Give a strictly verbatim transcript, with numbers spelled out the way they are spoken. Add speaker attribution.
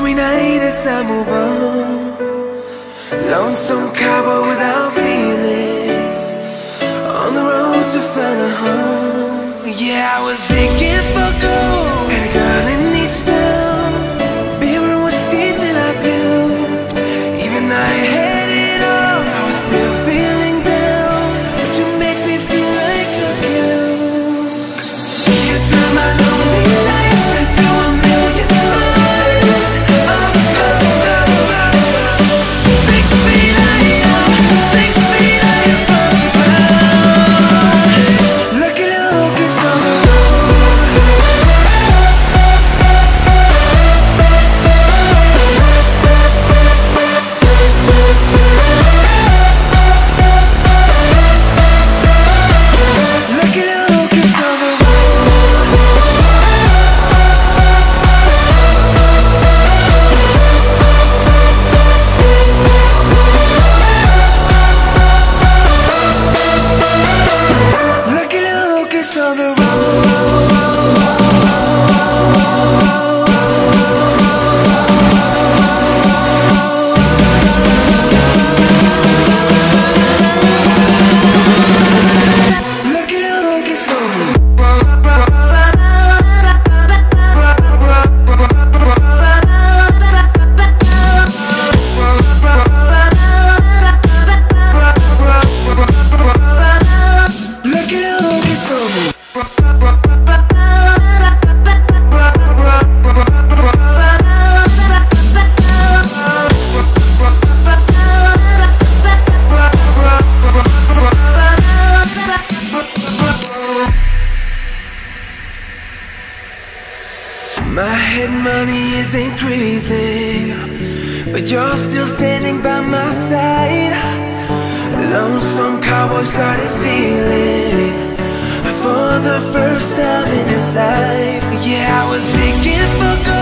Speaker 1: stormy night as I move on. Lonesome cowboy without feelings, on the road to find a home. Yeah, I was digging for gold, had a girl in each town, beer and whiskey till I puked. Even though I had it all, I was still feeling down, but you make me feel like Lucky Luke. You turn my lonely nights into a million miles of gold. Six feet higher, six feet higher above the ground. Lucky Luke is on the Lucky Luke is on the Lucky Luke is on the Lucky Luke is on the Lucky Luke is on me. My head money is increasing, but you're still standing by my side. Lonesome cowboy started feeling for the first time in his life. Yeah, I was digging for gold.